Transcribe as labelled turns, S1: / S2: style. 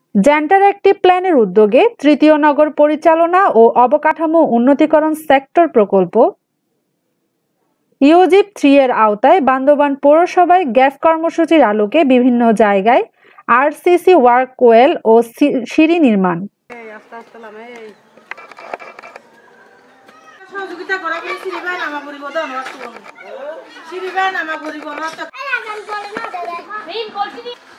S1: জেন্টার active প্ল্যানের উদ্যোগে তৃতীয় নগর পরিচালনা ও অবকাঠামো উন্নতিকরণ সেক্টর প্রকল্প ইউজিপ 3 এর আওতায় বান্দরবান পৌরসভায় গ্যাস কর্মসূচির আলোকে বিভিন্ন জায়গায় আরসিসি ওয়ার্কওয়েল ও সিঁড়ি নির্মাণ। সহযোগিতা করা করে সিরিবান আমা পরিবদ অনুরোধ করব সিরিবান আমা পরিবদ